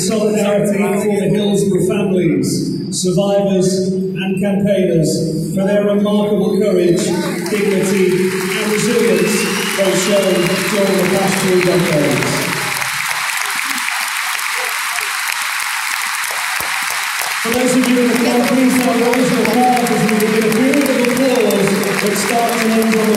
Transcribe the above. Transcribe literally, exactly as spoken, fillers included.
solidarity for the Hillsborough families, survivors and campaigners for their remarkable courage, dignity and resilience they've shown during the past three decades. For those of you in the crowd, please help raise your applause as we begin a period of applause that starts and ends on the